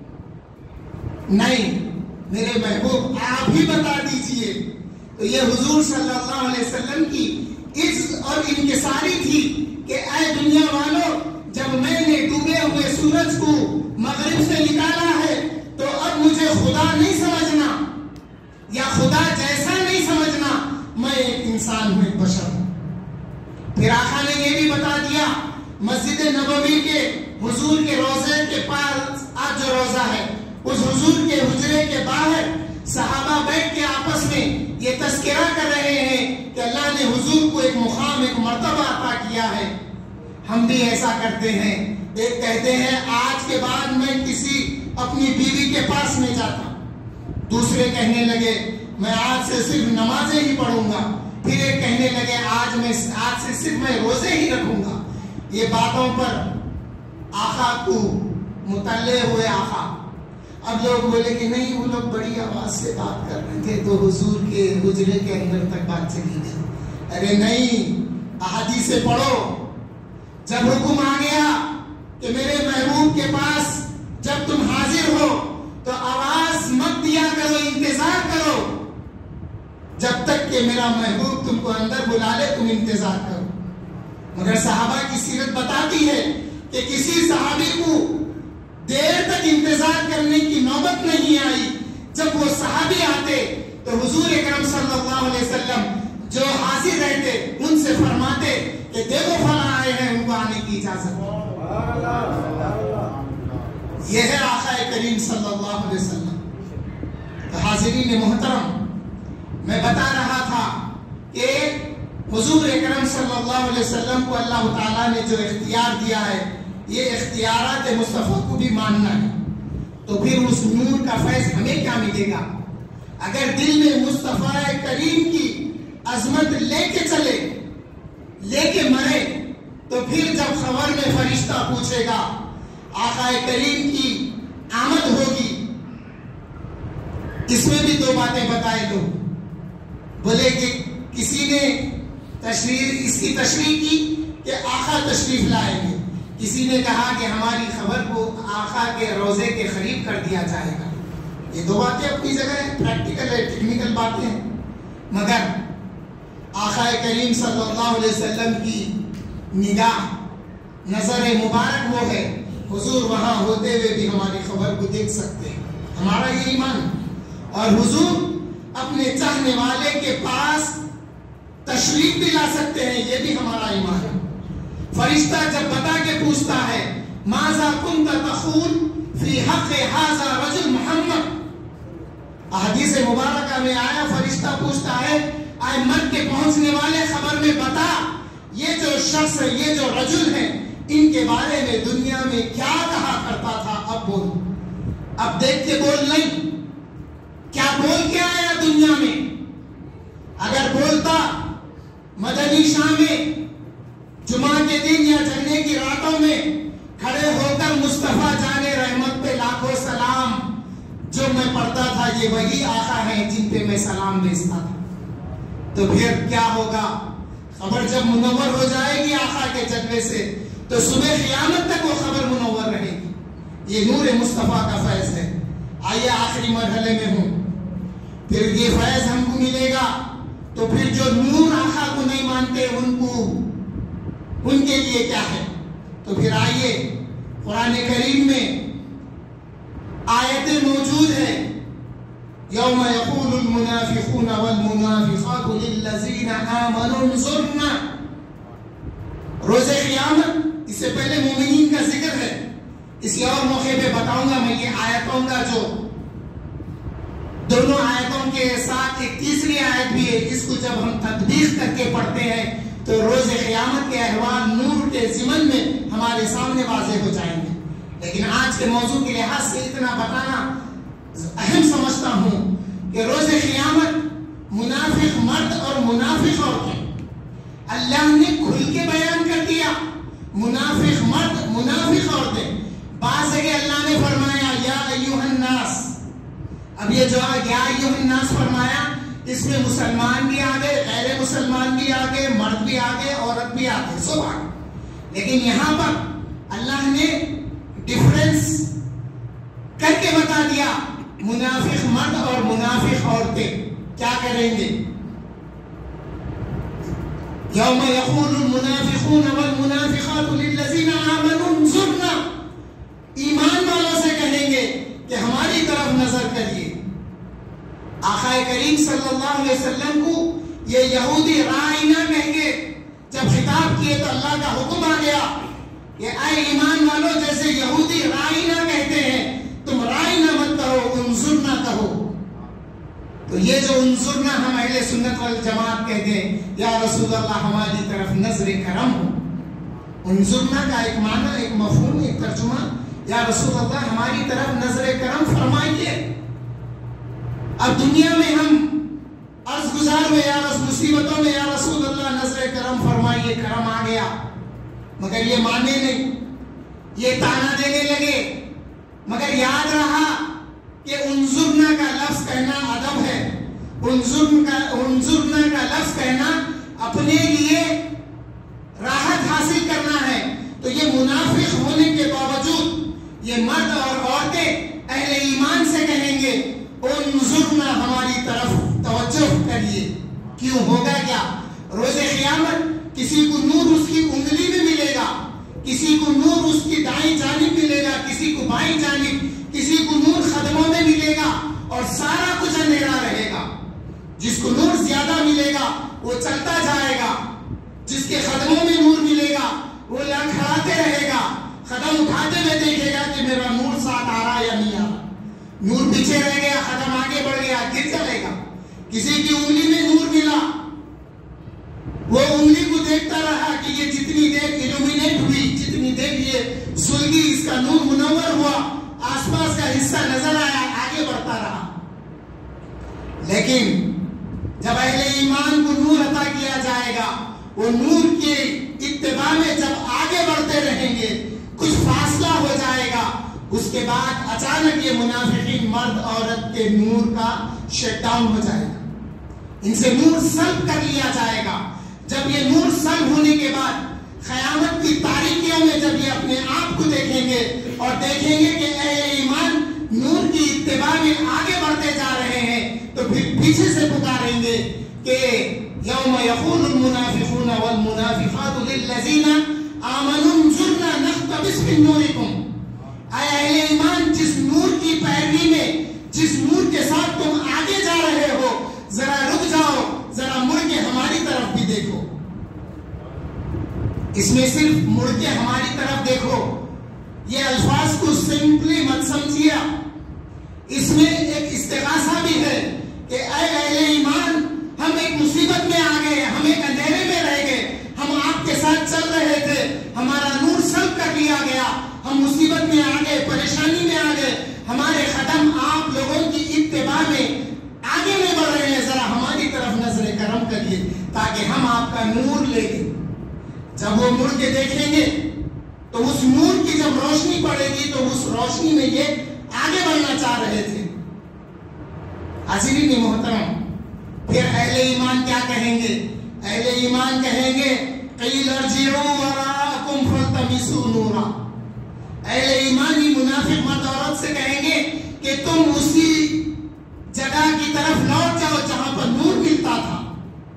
نہیں، میرے محبوب آپ ہی بتا دیجئے. تو یہ حضور صلی اللہ علیہ وسلم کی عزت اور انکساری تھی کہ اے دنیا والوں، جب میں نے ڈوبے ہوئے سورج کو مغرب سے نکالا ہے تو اب مجھے خدا نہیں سمجھنا یا خدا جیسا نہیں سمجھنا، میں ایک انسان ہوں، ایک بشر ہوں. پھر آقا نے یہ بھی بتا دیا مسجد نبوی کے حضور کے روضے کے پاس آج جو روضہ ہے، اس حضور کے حجرے کے باہر صحابہ بیٹھ کے آپس میں یہ تذکرہ کر رہے ہیں کہ اللہ نے حضور کو ایک مقام، ایک مرتبہ عطا کیا ہے. ہم بھی ایسا کرتے ہیں. ایک کہتے ہیں آج کے بعد میں کسی اپنی بیوی کے پاس نہیں جاتا. دوسرے کہنے لگے میں آج سے صرف نمازیں ہی پڑھوں گا. پھر ایک کہنے لگے آج سے صرف میں روزے ہی رکھوں گا. یہ باتوں پر آقا کو مطلع ہوئے آقا. اب لوگ بولے کہ نہیں، وہ لوگ بڑی آواز سے بات کر رہے تھے تو حضور کے حجرے کے اندر تک بات چلی گئی. ارے نہیں، احادیث پڑھو. جب حکم آ گیا کہ میرے محبوب کے پاس جب تم حاضر ہو تو آواز مت دیا کرو، انتظار کرو جب تک کہ میرا محبوب تم کو اندر بلا لے، تم انتظار کرو. مگر صحابہ کی سیرت بتاتی ہے کہ کسی صحابی کو دیر تک انتظار کرنے کی نوبت نہیں آئی. جب وہ صحابی آتے تو حضور اکرم صلی اللہ علیہ وسلم جو حاضر رہتے ان سے فرماتے کہ دیکھو فلاں آئے ہیں، ان کو آنے کی اجازت. یہ ہے آقا کریم صلی اللہ علیہ وسلم. تو حاضرین محترم، میں بتا رہا تھا کہ حضور اکرم صلی اللہ علیہ وسلم کو اللہ تعالیٰ نے جو اختیار دیا ہے، یہ اختیارات مصطفیٰ کو بھی ماننا ہے. تو پھر اس نور کا فیض ہمیں کیا ملے گا؟ اگر دل میں مصطفیٰ کریم کی عظمت لے کے چلے، لے کے مرے، تو پھر جب خبر میں فرشتہ پوچھے گا آقا کریم کی آمد ہوگی. اس میں بھی دو باتیں بتائے لو. بولے کہ کسی نے اس کی تشریح کی کہ آقا تشریف لائیں گے. کسی نے کہا کہ ہماری خبر کو آقا کے روضے کے قریب کر دیا جائے گا. یہ دو باتیں اپنی جگہ پریکٹیکل ہے، ٹیکنیکل باتیں ہیں. مگر آقا کریم صلی اللہ علیہ وسلم کی نگاہ، نظر مبارک وہ ہے، حضور وہاں ہوتے ہوئے بھی ہماری خبر کو دیکھ سکتے ہیں. ہمارا یہ ایمان. اور حضور اپنے چاہنے والے کے پاس تشریف بھی لا سکتے ہیں، یہ بھی ہمارا ایمان ہے. فرشتہ جب بتا کے پوچھتا ہے ماذا کنت تقول فی حق ھذا رجل محمد، احادیث مبارکہ میں آیا فرشتہ پوچھتا ہے اے مت کے پہنچنے والے خبر میں بتا، یہ جو شخص ہے، یہ جو رجل ہے، ان کے بارے میں دنیا میں کیا کہا کرتا تھا. اب بول، اب دیکھ کے بول نہیں، کیا بول کے آیا دنیا میں. اگر بولتا مدنی شاہ میں جمعہ کے دن یا جننے کی راتوں میں کھڑے ہو کر مصطفیٰ جان رحمت پہ لاکھوں سلام جو میں پڑھتا تھا، یہ وہی آقا ہیں جن پہ میں سلام بھیجتا تھا، تو پھر کیا ہوگا؟ خبر جب منور ہو جائے گی آقا کے جلوے سے تو صبح قیامت تک وہ خبر منور رہے گی. یہ نور مصطفیٰ کا فیض ہے. آئیے آخری مرحلے میں ہوں، پھر یہ فیض ہم کو ملے گا تو پھر جو نور آقا کو نہیں مانتے ان کے لیے کیا ہے؟ تو پھر آئیے قرآن کریم میں آیتیں موجود ہیں. یوم یقول المنافقون والمنافقات للذین آمنوا انظرنا. روز قیامت، اس سے پہلے مومنین کا ذکر ہے. اسی اور موقع پہ بتاؤں گا میں یہ آیتوں کا، جو دونوں آیتوں کے ساتھ ایک تیسری آیت بھی ہے، اس کو جب ہم تطبیق کر کے پڑھتے ہیں تو روز قیامت کے احوال نور کے ضمن میں ہمارے سامنے واضح ہو جائیں گے. لیکن آج کے موضوع کے لحاظ سے اتنا بتانا اہم سمجھتا ہوں کہ روز قیامت منافق مرد اور منافق عورتیں، اللہ نے کھل کے بیان کر دیا. منافق مرد، منافق عورتیں. بعض جگہ اللہ نے فرمایا یا ایھا الناس. اب یہ جو یا ایھا الناس فرمایا، اس میں مسلمان بھی آ گئے، غیر مسلمان بھی آ گئے، مرد بھی آ گئے، عورت بھی آ گئے، سب آ گئے. لیکن یہاں پر اللہ نے ڈفرنس کر کے بتا دیا. منافق مرد اور منافق عورتیں کیا کریں گے؟ یوم یقول المنافقون والمنافقات للذین آمنوا انظرنا. ایمان والوں سے کہیں گے کہ ہماری طرف نظر کریے. آقا کریم صلی اللہ علیہ وسلم کو یہ یہودی رائنا کہیں گے. جب خطاب کیے تو اللہ کا حکم آ گیا کہ اے ایمان والوں، جیسے یہودی رائنا کہتے ہیں تم رائنا مت کہو، انظرنا کہو. تو یہ جو انظرنا ہم اہل سنت والجماعت کہتے ہیں، یا رسول اللہ ہماری طرف نظر کرم ہو. انظرنا کا ایک معنی، ایک مفہوم، ایک ترجمہ، یا رسول اللہ ہماری طرف نظر کرم فرمائیے. اب دنیا میں ہم عرض گزار میں، یا مصیبتوں میں یا رسول اللہ نظر کرم فرمائیے، کرم آ گیا، مگر یہ مانے نہیں، یہ تانا دینے لگے. مگر یاد رہا کہ انظرنا کا لفظ کہنا ادب ہے. انظرنا کا لفظ کہنا اپنے لیے راحت حاصل کرنا ہے. تو یہ منافق ہونے کے باوجود یہ مرد اور عورتیں اہل ایمان سے کہیں گے انظرنا، ہماری طرف توجہ کریے. کیوں؟ ہوگا کیا؟ روز قیامت کسی کو نور اس کی انگلی میں ملے گا، کسی کو نور اس کی دائیں جانب ملے گا، کسی کو بائیں جانب، کسی کو نور قدموں میں ملے گا، اور سارا کچھ اندھیرا رہے گا. جس کو نور زیادہ ملے گا وہ چلتا جائے گا، جس کے قدموں میں نور ملے گا وہ لڑکھڑاتے رہے گا، قدم اٹھاتے ہوئے دیکھے گا کہ میرا نور ساتھ آ رہا یا نہیں آ رہا. نور پیچھے رہ گیا، قدم آگے بڑھ گیا، گر جائے گا. کسی کی انگلی میں نور ملا، وہ انگلی کو دیکھتا رہا کہ یہ جتنی دیر ایلومینیٹ ہوئی، جتنی دیر یہ سلگی اس کا نور منور ہوا، آس پاس کا حصہ نظر آیا، آگے بڑھتا رہا. لیکن جب اہل ایمان کو نور عطا کیا جائے گا، وہ نور کے اتباع میں جب آگے بڑھتے رہیں گے، کچھ فاصلہ ہو جائے گا، اس کے بعد اچانک یہ منافقین مرد عورت کے نور کا شٹ ڈاؤن ہو جائے گا. ان سے نور سلب کر لیا جائے گا. جب یہ نور سلب ہونے کے بعد قیامت کی تاریکیوں میں جب یہ اپنے آپ کو دیکھیں گے اور دیکھیں گے کہ اہل ایمان نور کی اتباع میں آگے بڑھتے جا رہے ہیں، تو پھر پیچھے سے پکاریں گے کہ یوم یقول المنافقون والمنافقات للذین آمنوا انظرنا نقتبس من نورکم. اے اہل ایمان، جس نور کی پیروی میں، جس نور کے ساتھ تم آگے جا رہے ہو، ذرا رک جاؤ، ذرا مڑ کے ہماری طرف بھی دیکھو. اس میں صرف مڑ کے ہماری طرف دیکھو یہ الفاظ کو سمپلی مت سمجھیا. اس میں ایک استغاثہ بھی ہے کہ اے اہل ایمان، ہم ایک مصیبت میں آ گئے، ہم ایک اندھیرے میں رہ گئے، ہم آپ کے ساتھ چل رہے تھے، ہمارا نور سلب کر لیا گیا، ہم مصیبت میں آ گئے، پریشانی میں آ گئے، ہمارے قدم آپ لوگوں کی اتباع میں آگے نہیں بڑھ رہے ہیں، ذرا ہماری طرف نظر کرم کریے تاکہ ہم آپ کا نور لے لیں. جب وہ مڑ کے دیکھیں گے تو اس نور کی جب روشنی پڑے گی تو اس روشنی میں یہ آگے بڑھنا چاہ رہے تھے. حاضرین محترم، پھر اہل ایمان کیا کہیں گے؟ اہل ایمان کہیں گے قیل ارجعوا وراءکم فالتمسوا نورا. اہل ایمان ہی منافق مرد عورت سے کہیں گے کہ تم اسی جگہ کی طرف لوٹ جاؤ جہاں پر نور ملتا تھا.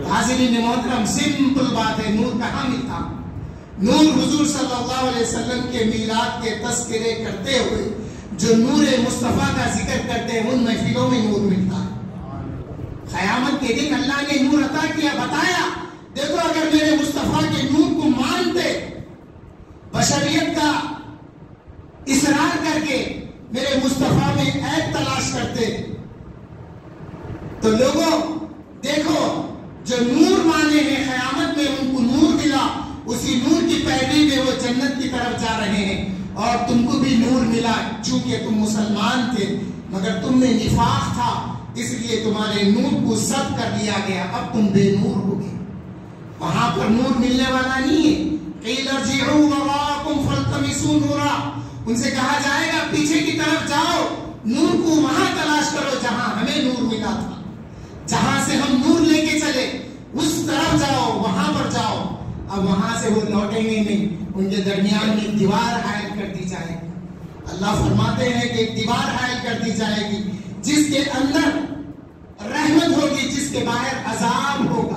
حاضرین محترم سمپل بات ہے، نور کہاں ملتا؟ نور حضور صلی اللہ علیہ وسلم کے میلاد کے تذکرے کرتے ہوئے جو نور مصطفیٰ کا ذکر کرتے ہیں ان محفلوں میں نور ملتا ہے۔ قیامت کے دن اللہ نے نور عطا کیا، بتایا دیکھو اگر میرے مصطفیٰ کے نور کو مانتے، بشریت کا اصرار کر کے میرے مصطفیٰ میں عیب تلاش کرتے تو لوگوں دیکھو جو نور مانے ہیں قیامت میں ان کو نور ملا، اسی نور کی پیروی میں وہ جنت کی طرف جا رہے ہیں۔ اور تم کو بھی نور ملا چونکہ تم مسلمان تھے مگر تم میں نفاق تھا، اس لیے تمہارے نور کو ضبط کر لیا گیا، اب تم بے نور ہو گئے۔ وہاں پر نور ملنے والا نہیں ہے۔ قیل ارجعوا وراءکم فالتمسوا نورا، ان سے کہا جائے گا پیچھے کی طرف جاؤ، نور کو وہاں تلاش کرو جہاں ہمیں نور ملا تھا، جہاں سے ہم نور لے کے چلے اس طرف جاؤ، وہاں پر جاؤ۔ اب وہاں سے وہ لوٹیں گے نہیں، ان کے درمیان میں ایک دیوار حائل کر دی جائے گی۔ اللہ فرماتے ہیں کہ ایک دیوار حائل کر دی جائے گی جس کے اندر رحمت ہوگی، جس کے باہر عذاب ہوگا۔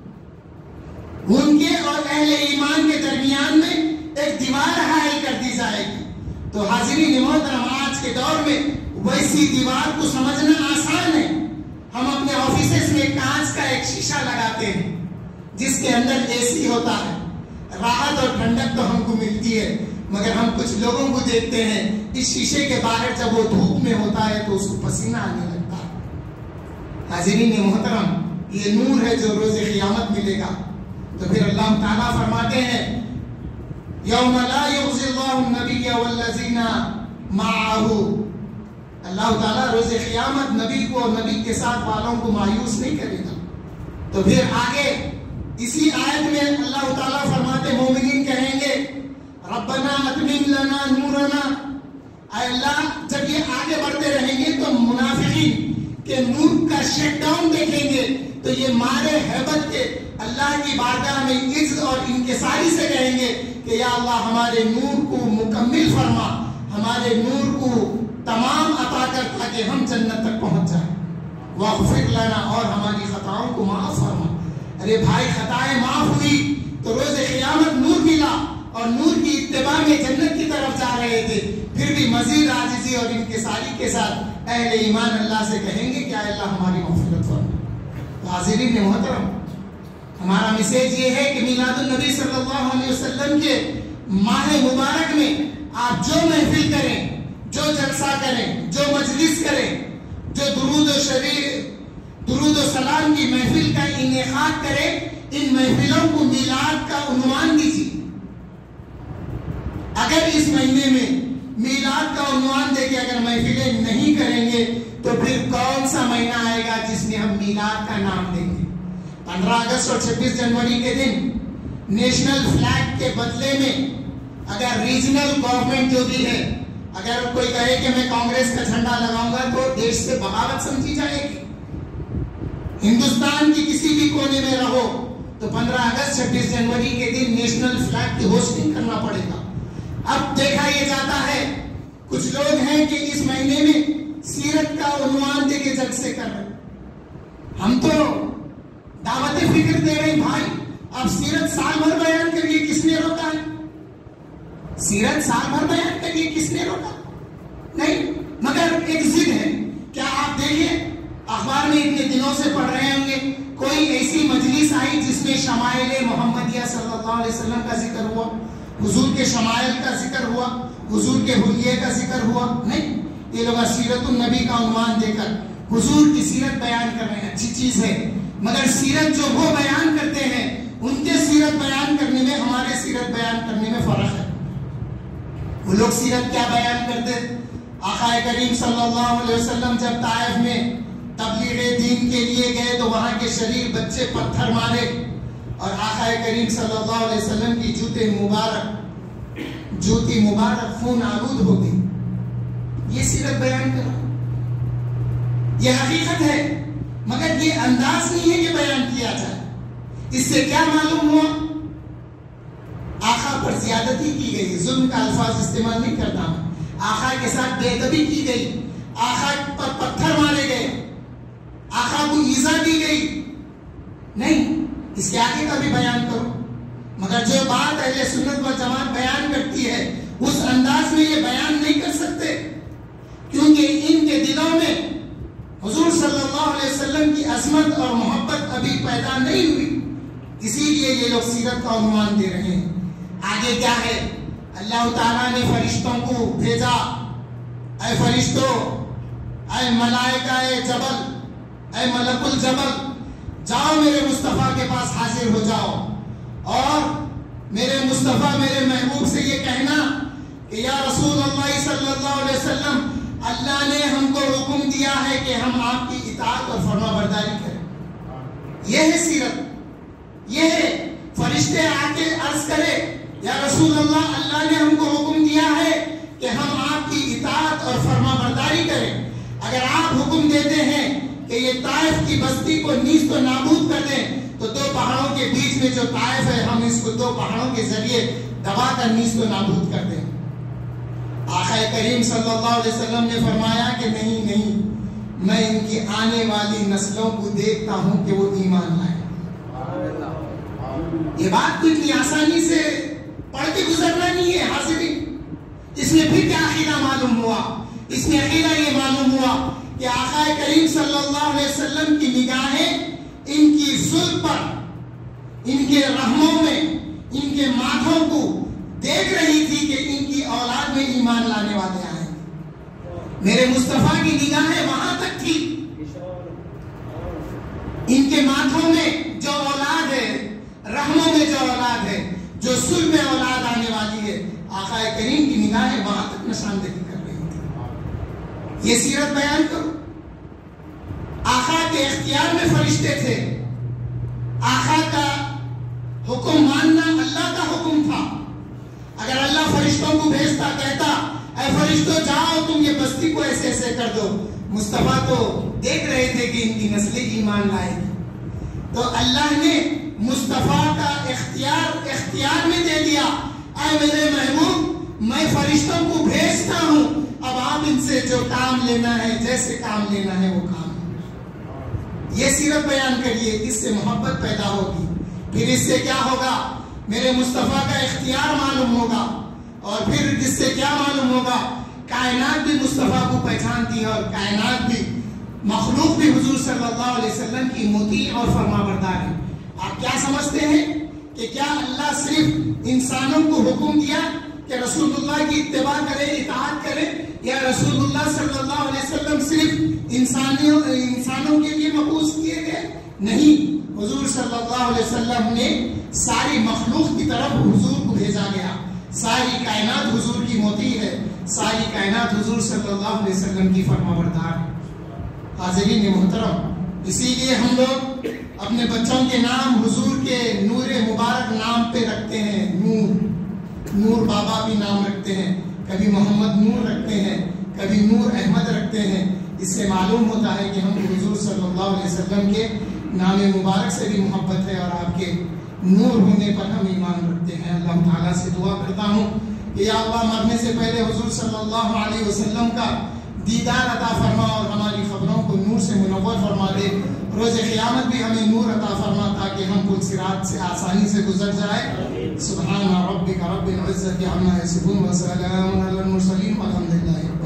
ان کے اور اہل ایمان کے درمیان میں ایک دیوار حائل کر دی جائے گی۔ تو حاضرین محترم آج کے دور میں ویسی دیوار کو سمجھنا آسان ہے۔ ہم اپنے آفیسز میں کانچ کا ایک شیشہ لگاتے ہیں جس کے اندر اے سی ہوتا ہے، راحت اور ٹھنڈک تو ہم کو ملتی ہے، مگر ہم کچھ لوگوں کو دیکھتے ہیں اس شیشے کے باہر جب وہ دھوپ میں ہوتا ہے تو اس کو پسینہ آنے لگتا ہے۔ حاضرین محترم یہ نور ہے جو روز قیامت ملے گا۔ تو پھر اللہ تعالیٰ فرماتے ہیں یوم لا یخزی اللہ النبی والذین معہ، اللہ تعالیٰ روز قیامت نبی کو اور نبی کے ساتھ والوں کو مایوس نہیں کرے گا۔ تو پھر آگے اسی آیت میں اللہ تعالیٰ فرماتے مومنین کہیں گے ربنا اتمم لنا نورنا، اے اللہ جب یہ آگے بڑھتے رہیں گے تو منافقین کے نور کا شٹ ڈاؤن دیکھیں گے تو یہ مارے ہیبت کے اللہ کی بارگاہ میں عز اور انکساری سے کہیں گے کہ یا اللہ ہمارے نور کو مکمل فرما، ہمارے نور کو تمام عطا کر تاکہ ہم جنت تک پہنچ جائیں، واغفر لنا اور ہماری خطاؤں کو معاف فرما۔ ارے بھائی خطائیں معاف ہوئی تو روز قیامت نور ملا اور نور کی اتباع میں جنت کی طرف جا رہے تھے، پھر بھی مزید عاجزی اور انکساری کے ساتھ اہل ایمان اللہ سے کہیں گے کہ اے اللہ ہماری مغفرت فرما۔ حاضرین محترم ہمارا میسیج یہ ہے کہ میلاد النبی صلی اللہ علیہ وسلم کے ماہ مبارک میں آپ جو محفل کریں، جو جلسہ کریں، جو مجلس کریں، جو درود و سلام کی محفل کا انعقاد کریں، ان محفلوں کو میلاد کا عنوان دیجیے۔ اگر اس مہینے میں میلاد کا عنوان دے کے اگر محفلیں نہیں کریں گے تو پھر کون سا مہینہ آئے گا جس میں ہم میلاد کا نام دیں گے؟ 15 اگست اور 26 جنوری کے دن نیشنل فلیگ کے بدلے میں اگر ریجنل گورنمنٹ جو بھی ہے اگر کوئی کہے کہ میں کانگریس کا جھنڈا لگاؤں گا تو دیش سے بغاوت سمجھی جائے گی۔ ہندوستان کی کسی بھی کونے میں رہو تو 15 اگست 26 جنوری کے دن نیشنل فلیگ کی ہوسٹنگ کرنا پڑے گا۔ اب دیکھا یہ جاتا ہے کچھ لوگ ہیں کہ اس مہینے میں سیرت کا عنوان دے کے جلسے کر رہے ہیں۔ ہم تو دعوت فکر دے رہے ہیں بھائی، اب سیرت سال بھر بیان کریے، کس نے روکا ہے؟ سیرت سال بھر بیان کریے، کس نے روکا؟ نہیں، مگر ایک ضد ہے۔ کیا آپ دیکھیں اخبار میں اتنے دنوں سے پڑھ رہے ہوں گے کوئی ایسی مجلس آئی جس میں شمائل محمدیہ صلی اللہ علیہ وسلم کا ذکر ہوا، حضور کے شمائل کا ذکر ہوا، حضور کے حلیے کا ذکر ہوا؟ نہیں، یہ لوگ سیرت النبی کا عنوان دے کر حضور کی سیرت بیان کر رہے ہیں۔ اچھی چیز ہے، مگر سیرت جو وہ بیان کرتے ہیں ان کے سیرت بیان کرنے میں ہمارے سیرت بیان کرنے میں فرق ہے۔ وہ لوگ سیرت کیا بیان کرتے؟ آقا کریم صلی اللہ علیہ وسلم جب طائف میں تبلیغ دین کے لیے گئے تو وہاں کے شریر بچے پتھر مارے اور آقا کریم صلی اللہ علیہ وسلم کی جوتی مبارک خون آلود ہو گئی۔ یہ سیرت بیان کرنا، یہ حقیقت ہے، مگر یہ انداز نہیں ہے کہ بیان کیا جائے۔ اس سے کیا معلوم ہوا؟ آقا پر زیادتی کی گئی، ظلم کا الفاظ استعمال نہیں کرتا ہوں، آقا کے ساتھ بے ادبی کی گئی، آقا پر پتھر مارے گئے، آقا کو ایذا دی گئی۔ نہیں، اس کے آگے کا بھی بیان کرو. مگر جو بات اہل سنت و جماعت بیان کرتی ہے اس انداز میں یہ بیان نہیں کر سکتے، کیونکہ ان کے دلوں میں حضور صلی اللہ علیہ وسلم کی عظمت اور محبت ابھی پیدا نہیں ہوئی، اسی لیے یہ لوگ سیرت کا عنوان دے رہے ہیں. آگے کیا ہے؟ اللہ تعالیٰ نے فرشتوں کو بھیجا، اے فرشتوں، اے ملائکہ جبل، اے ملک الجبل، جاؤ میرے مصطفیٰ کے پاس حاضر ہو جاؤ اور میرے مصطفیٰ میرے محبوب سے یہ کہنا کہ یا رسول اللہ صلی اللہ علیہ وسلم، اللہ نے ہم کو حکم دیا ہے کہ ہم آپ کی اطاعت اور فرما برداری کریں. یہ ہے سیرت، یہ ہے فرشتے آ کے عرض کرے یا رسول اللہ، اللہ نے ہم کو حکم دیا ہے کہ ہم آپ کی اطاعت اور فرما برداری کریں. اگر آپ حکم دیتے ہیں کہ یہ طائف کی بستی کو نیست و نابود کر دیں تو دو پہاڑوں کے بیچ میں جو طائف ہے ہم اس کو دو پہاڑوں کے ذریعے دبا کر نیست و نابود کر دیں. آقا کریم صلی اللہ علیہ وسلم نے فرمایا کہ نہیں نہیں، میں ان کی آنے والی نسلوں کو دیکھتا ہوں کہ وہ ایمان لائے. یہ بات تو اتنی آسانی سے پڑھ کے گزرنا نہیں ہے حاضرین. اس میں پھر کیا عقیدہ معلوم ہوا؟ اس میں عقیدہ یہ معلوم ہوا کہ آقا کریم صلی اللہ علیہ وسلم کی نگاہیں ان کی ظلم پر، ان کے رحموں میں، ان کے ماتھوں کو دیکھ رہی تھی کہ ان کی اولاد میں ایمان لانے والے آئے. میرے مصطفیٰ کی نگاہیں وہاں تک تھی، ان کے ماتھوں میں جو اولاد ہے، رحموں میں جو اولاد ہے، جو ظلم میں اولاد آنے والی ہے، آقا کریم کی نگاہیں وہاں تک نشاندہی کر رہی تھی. یہ سیرت بیان کرو. آقا کے اختیار میں فرشتے تھے، آقا کا حکم ماننا اللہ کا حکم تھا. اگر اللہ فرشتوں کو بھیجتا، کہتا اے فرشتوں جاؤ تم یہ بستی کو ایسے ایسے کر دو، مصطفیٰ تو دیکھ رہے تھے کہ ان کی نسلیں ایمان لائے گی. تو اللہ نے مصطفیٰ کا اختیار میں دے دیا، اے میرے محبوب میں فرشتوں کو بھیجتا ہوں، اب آپ ان سے جو کام لینا ہے، جیسے کام لینا ہے وہ کام. یہ سیرت بیان کریے، اس سے محبت پیدا ہوگی. پھر اس سے کیا ہوگا؟ میرے مصطفیٰ کا اختیار معلوم ہوگا، اور پھر اس سے کیا معلوم ہوگا؟ کائنات بھی مصطفیٰ کو پہچانتی ہے، اور کائنات بھی، مخلوق بھی حضور صلی اللہ علیہ وسلم کی مطیع اور فرما بردار ہے. آپ کیا سمجھتے ہیں کہ کیا اللہ صرف انسانوں کو حکم دیا کہ رسول اللہ کی اتباع کرے، اطاعت کرے، یا رسول اللہ صلی اللہ علیہ وسلم صرف انسانوں کے لیے مبعوث کیے گئے؟ نہیں، حضور صلی اللہ علیہ وسلم نے ساری مخلوق کی طرف حضور کو بھیجا گیا. ساری کائنات حضور کی مطیع ہے، ساری کائنات حضور صلی اللہ علیہ وسلم کی فرما بردار ہے. حاضرین محترم، اسی لیے ہم لوگ اپنے بچوں کے نام حضور کے نور مبارک نام پہ رکھتے ہیں. نور بابا بھی نام رکھتے ہیں، کبھی محمد نور رکھتے ہیں، کبھی نور احمد رکھتے ہیں. اس سے معلوم ہوتا ہے کہ ہم حضور صلی اللہ علیہ وسلم کے نام مبارک سے بھی محبت ہے اور آپ کے نور ہونے پر ہم ایمان رکھتے ہیں. اللہ تعالیٰ سے دعا کرتا ہوں کہ یا اللہ مرنے سے پہلے حضور صلی اللہ علیہ وسلم کا دیدار عطا فرما اور ہماری خبروں کو نور سے منور فرما دے. روز قیامت بھی ہمیں نور عطا فرما تاکہ ہم پل صراط سے آسانی سے گزر جائے. سبحان ربک رب العزت عما یصفون وسلام علی المرسلین والحمد للہ.